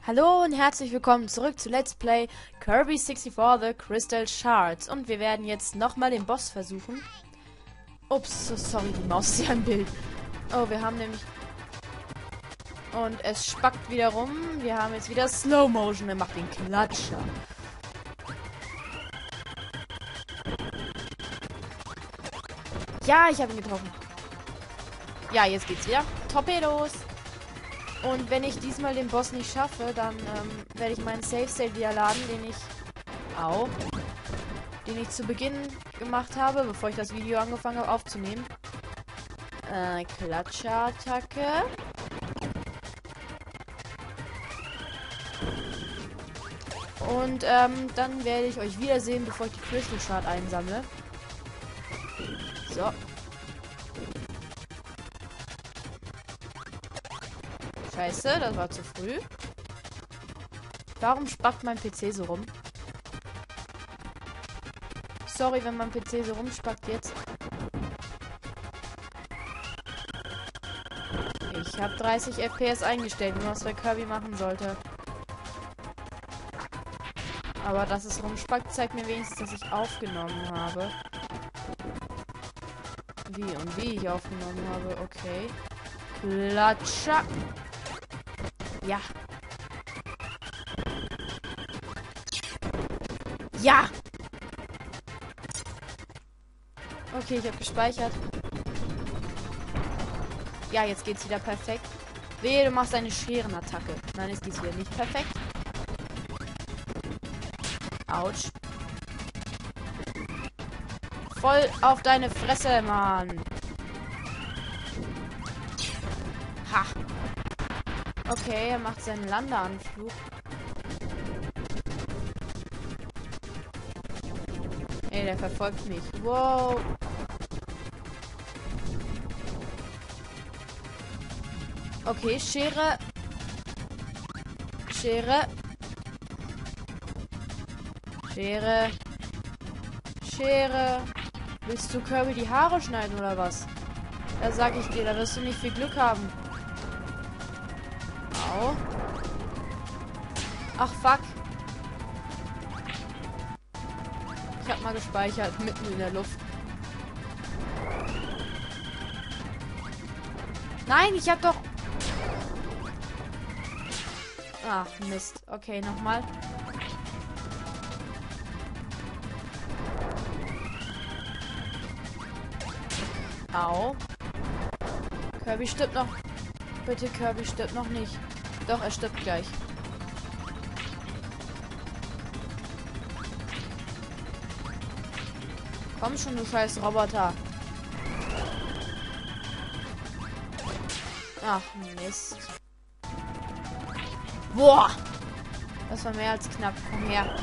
Hallo und herzlich willkommen zurück zu Let's Play Kirby 64 The Crystal Shards. Und wir werden jetzt nochmal den Boss versuchen. Ups, so sorry, die Maus ist ja im Bild. Oh, wir haben nämlich... Und es spackt wieder rum. Wir haben jetzt wieder Slow Motion. Er macht den Klatscher. Ja, ich habe ihn getroffen. Ja, jetzt geht's wieder. Torpedos. Und wenn ich diesmal den Boss nicht schaffe, dann werde ich meinen Save State wieder laden, den ich zu Beginn gemacht habe, bevor ich das Video angefangen habe aufzunehmen. Klatscher-Attacke. Und dann werde ich euch wiedersehen, bevor ich die Crystal Shard einsammle. So. Scheiße, das war zu früh. Warum spackt mein PC so rum? Sorry, wenn mein PC so rumspackt jetzt. Ich habe 30 FPS eingestellt, wie man es bei Kirby machen sollte. Aber dass es rumspackt, zeigt mir wenigstens, dass ich aufgenommen habe. Wie ich aufgenommen habe. Okay. Klatscher. Ja. Ja! Okay, ich habe gespeichert. Ja, jetzt geht's wieder perfekt. Wehe, du machst eine Scherenattacke. Nein, jetzt geht's wieder nicht perfekt. Autsch. Voll auf deine Fresse, Mann. Ha. Okay, er macht seinen Landeanflug. Ey, der verfolgt mich. Wow. Okay, Schere. Schere. Schere. Schere. Willst du Kirby die Haare schneiden oder was? Da sag ich dir, da wirst du nicht viel Glück haben. Au. Ach, fuck. Ich hab mal gespeichert, mitten in der Luft. Nein, ich hab doch... Ach, Mist. Okay, nochmal. Au. Kirby stirbt noch. Bitte, Kirby stirbt noch nicht. Doch, er stirbt gleich. Komm schon, du scheiß Roboter. Ach, Mist. Boah! Das war mehr als knapp. Komm her.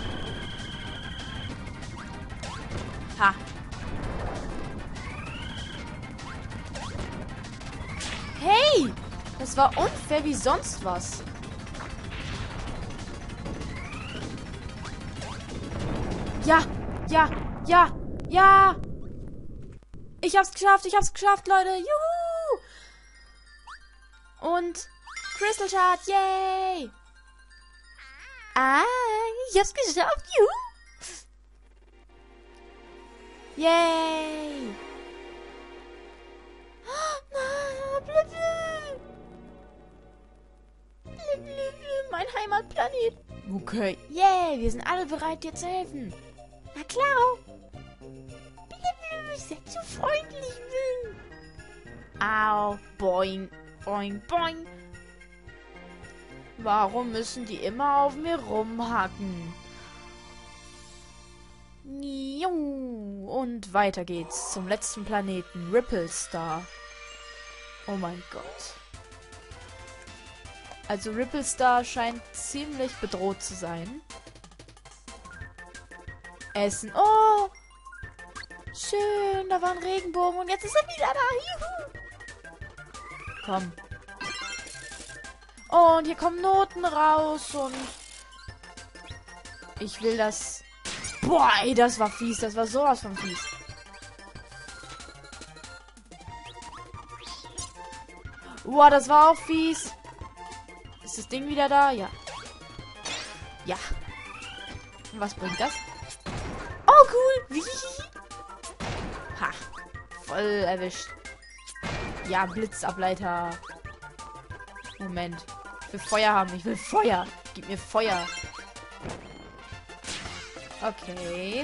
Ha. Hey! Das war unfair wie sonst was. Ja! Ja! Ja! Ja! Ich hab's geschafft, Leute! Juhu! Und Crystal Shard, yay! Ah, ich hab's geschafft, juhu! Yay! Mein Heimatplanet. Okay. Yay, wir sind alle bereit, dir zu helfen. Na klar. Seid so freundlich. Au, boing, boing, boing. Warum müssen die immer auf mir rumhacken? Und weiter geht's zum letzten Planeten, Ripple Star. Oh mein Gott. Also Ripple Star scheint ziemlich bedroht zu sein. Essen. Oh! Schön, da war ein Regenbogen und jetzt ist er wieder da. Juhu! Komm. Und hier kommen Noten raus und... Ich will das... Boah, ey, das war fies. Das war sowas von fies. Boah, das war auch fies. Ist das Ding wieder da? Ja. Ja. Und was bringt das? Oh, cool. Ha. Voll erwischt. Ja, Blitzableiter. Moment. Ich will Feuer haben. Ich will Feuer. Gib mir Feuer. Okay.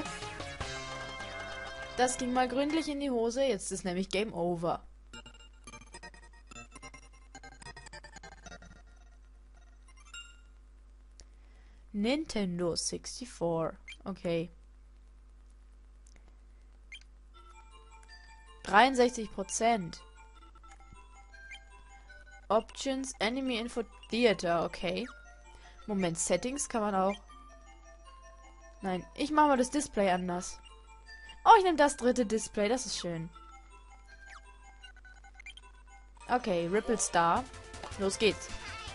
Das ging mal gründlich in die Hose. Jetzt ist nämlich Game Over. Nintendo 64. Okay. 63%. Options, Enemy Info Theater, okay. Moment, Settings kann man auch. Nein, ich mache mal das Display anders. Oh, ich nehme das dritte Display, das ist schön. Okay, Ripple Star. Los geht's.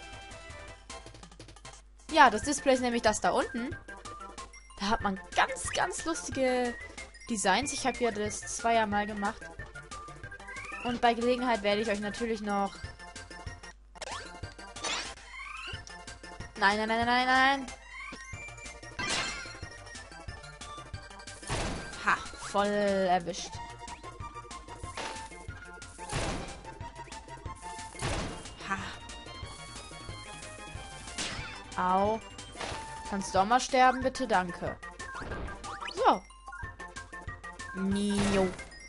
Ja, das Display ist nämlich das da unten. Da hat man ganz, ganz lustige Designs. Ich habe ja das zweimal gemacht. Und bei Gelegenheit werde ich euch natürlich noch... Nein, nein, nein, nein, nein. Ha, voll erwischt. Ha. Au. Kannst du auch mal sterben, bitte? Danke. So. Nio.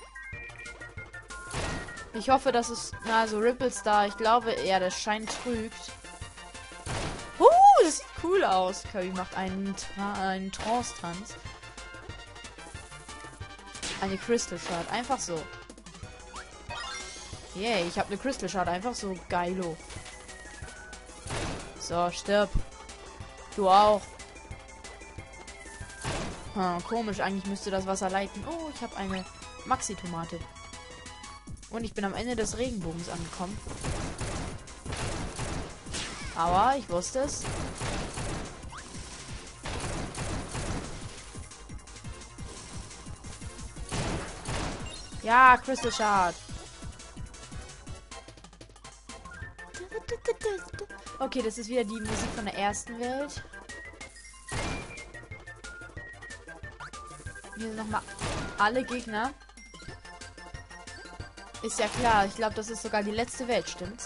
Ich hoffe, dass es... Na, so Ripple Star. Ich glaube eher, der Schein trügt. Das sieht cool aus. Kirby macht einen Trance-Tanz. Eine Crystal Shard. Einfach so. Yay, ich habe eine Crystal Shard. Einfach so. Geilo. So, stirb. Du auch. Komisch. Eigentlich müsste das Wasser leiten. Oh, ich habe eine Maxi-Tomate. Und ich bin am Ende des Regenbogens angekommen. Aber ich wusste es. Ja, Crystal Shard. Okay, das ist wieder die Musik von der ersten Welt. Hier sind nochmal alle Gegner. Ist ja klar, ich glaube, das ist sogar die letzte Welt, stimmt's?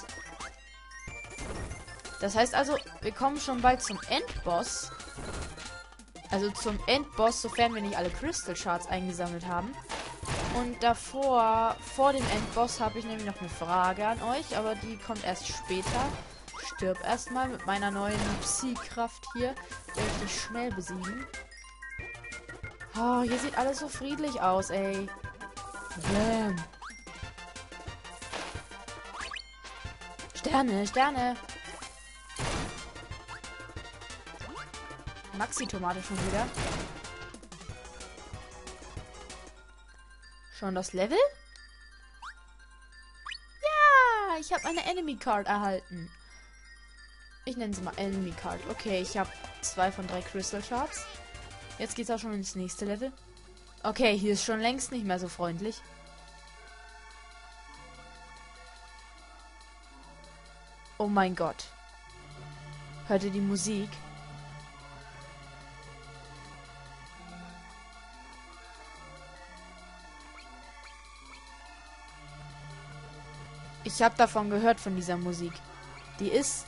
Das heißt also, wir kommen schon bald zum Endboss. Also zum Endboss, sofern wir nicht alle Crystal Shards eingesammelt haben. Und davor, vor dem Endboss, habe ich nämlich noch eine Frage an euch, aber die kommt erst später. Stirb erstmal mit meiner neuen Psy-Kraft hier. Werde ich dich schnell besiegen. Oh, hier sieht alles so friedlich aus, ey. Bäm. Sterne, Sterne. Maxi-Tomate schon wieder. Schon das Level? Ja, ich habe eine Enemy Card erhalten. Ich nenne sie mal Enemy Card. Okay, ich habe 2 von 3 Crystal Shards. Jetzt geht's auch schon ins nächste Level. Okay, hier ist schon längst nicht mehr so freundlich. Oh mein Gott. Hört ihr die Musik? Ich habe davon gehört, von dieser Musik. Die ist,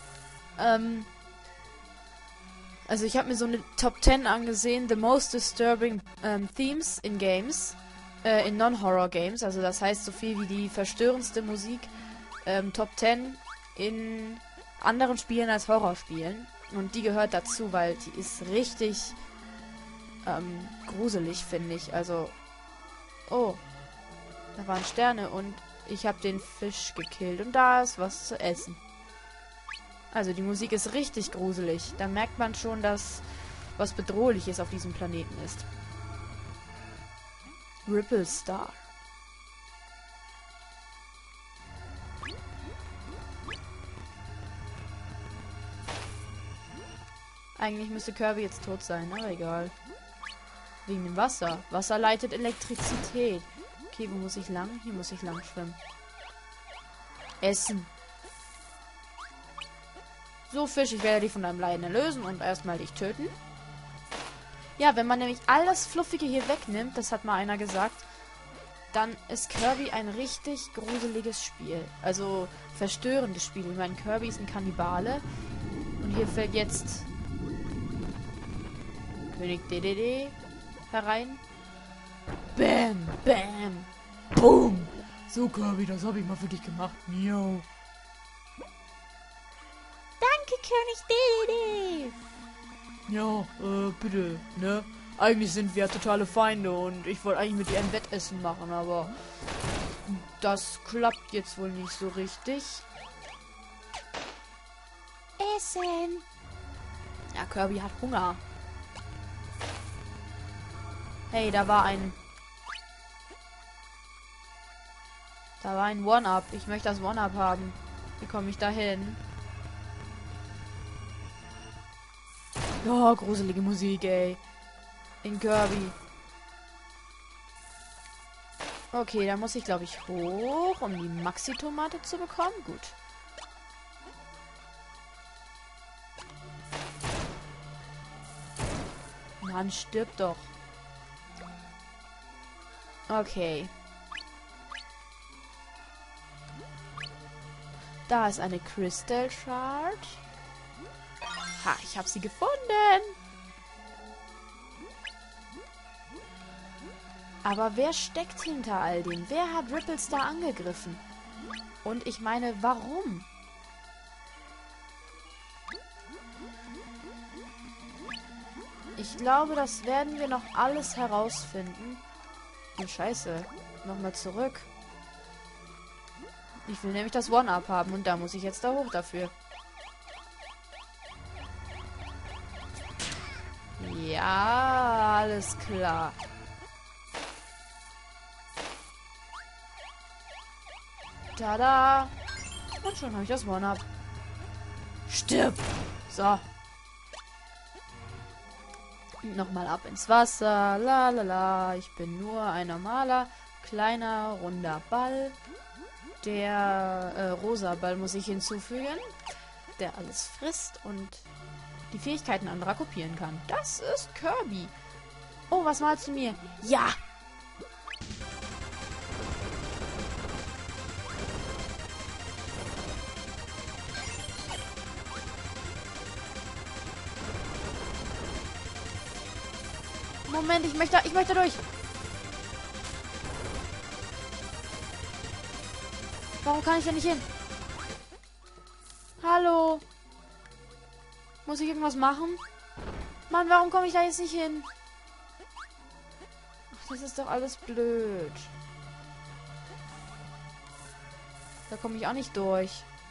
also ich habe mir so eine Top 10 angesehen, the most disturbing themes in games, in non-horror games, also das heißt so viel wie die verstörendste Musik, Top 10 in anderen Spielen als Horrorspielen. Und die gehört dazu, weil die ist richtig gruselig, finde ich. Also, oh, da waren Sterne und ich habe den Fisch gekillt und da ist was zu essen. Also die Musik ist richtig gruselig. Da merkt man schon, dass was Bedrohliches auf diesem Planeten ist. Ripple Star. Eigentlich müsste Kirby jetzt tot sein, aber egal. Wegen dem Wasser. Wasser leitet Elektrizität. Okay, wo muss ich lang? Hier muss ich lang schwimmen. Essen. So, Fisch, ich werde dich von deinem Leiden erlösen und erstmal dich töten. Ja, wenn man nämlich all das Fluffige hier wegnimmt, das hat mal einer gesagt, dann ist Kirby ein richtig gruseliges Spiel. Also verstörendes Spiel. Ich meine, Kirby ist ein Kannibale. Und hier fällt jetzt König DDD herein. Bam, bam, boom. So, Kirby, das habe ich mal für dich gemacht. Miau. Danke, König DDD. Ja, bitte, ne? Eigentlich sind wir totale Feinde und ich wollte eigentlich mit dir ein Wettessen machen, aber das klappt jetzt wohl nicht so richtig. Essen. Ja, Kirby hat Hunger. Hey, da war ein One-Up. Ich möchte das One-Up haben. Wie komme ich da hin? Ja, gruselige Musik, ey. In Kirby. Okay, da muss ich, glaube ich, hoch, um die Maxi-Tomate zu bekommen. Gut. Mann, stirb doch. Okay. Da ist eine Crystal Shard. Ha, ich habe sie gefunden. Aber wer steckt hinter all dem? Wer hat Ripplestar angegriffen? Und ich meine, warum? Ich glaube, das werden wir noch alles herausfinden. Oh, scheiße. Nochmal zurück. Ich will nämlich das One-Up haben und da muss ich jetzt da hoch dafür. Ja, alles klar. Tada! Und schon habe ich das One-Up. Stirb! So. Nochmal ab ins Wasser. La la la. Ich bin nur ein normaler, kleiner, runder Ball. Der rosa Ball muss ich hinzufügen. Der alles frisst und die Fähigkeiten anderer kopieren kann. Das ist Kirby. Oh, was malst du mir? Ja! Moment, ich möchte durch. Warum kann ich da nicht hin? Hallo? Muss ich irgendwas machen? Mann, warum komme ich da jetzt nicht hin? Ach, das ist doch alles blöd. Da komme ich auch nicht durch.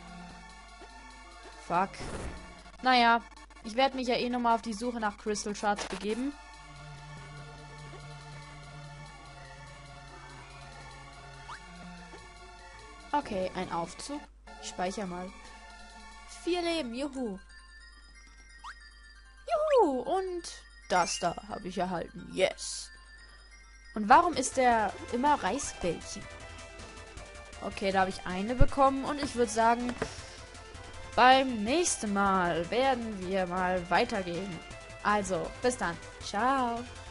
Fuck. Naja, ich werde mich ja eh nochmal auf die Suche nach Crystal Shards begeben. Okay, ein Aufzug. Ich speichere mal. 4 Leben, juhu. Juhu, und das da habe ich erhalten. Yes. Und warum ist der immer Reisbällchen? Okay, da habe ich eine bekommen und ich würde sagen, beim nächsten Mal werden wir mal weitergehen. Also, bis dann. Ciao.